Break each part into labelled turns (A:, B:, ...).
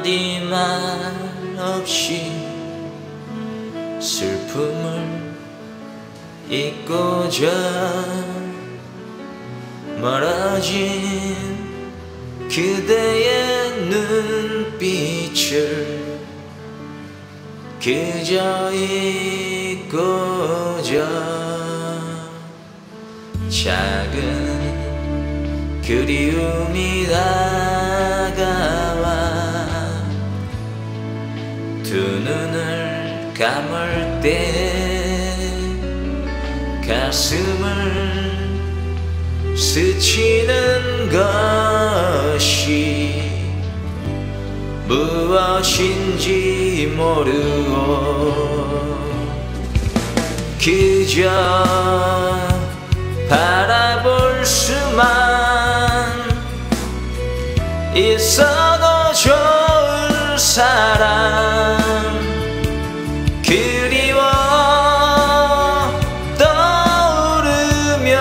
A: 한마디 말 없이 슬픔을 잊고자 멀어진 그대의 눈빛을 그저 잊고자 작은 그리움이 다가와 두 눈을 감을 때 가슴을 스치는 것이 무엇인지 모르고 그저 바라볼 수만 있어도 좋을 사람 그리워 떠오르면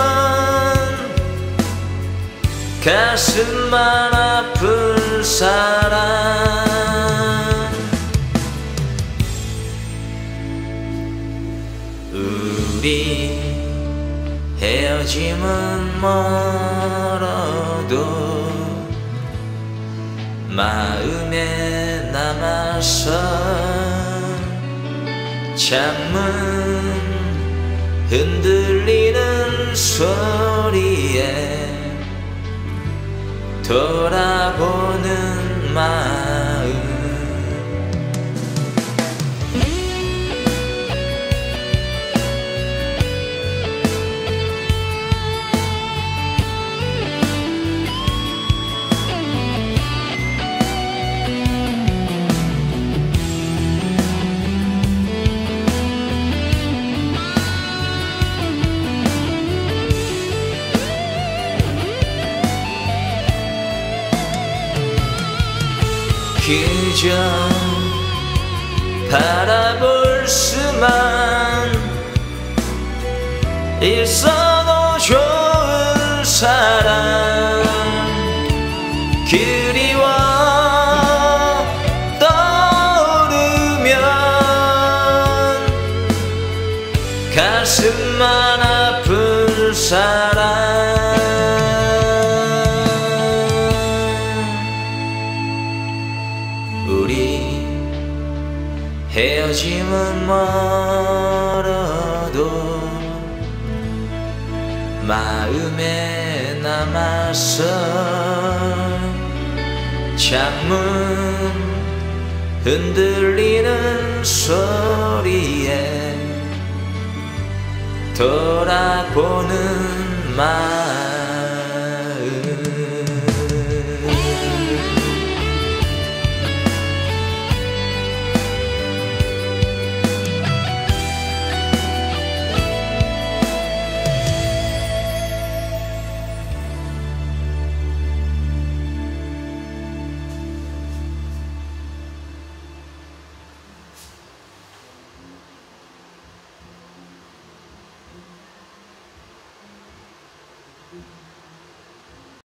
A: 가슴만 아픈 사람 우리 헤어짐은 멀어도 마음에 남아서 창문 흔들리는 소리에 돌아보는 마음 그저 바라볼 수만 있어도 좋은 사람 그리워 떠오르면 가슴만 아픈 사람 우리 헤어짐은 멀어도 마음에 남아서 창문 흔들리는 소리에 돌아보는 마음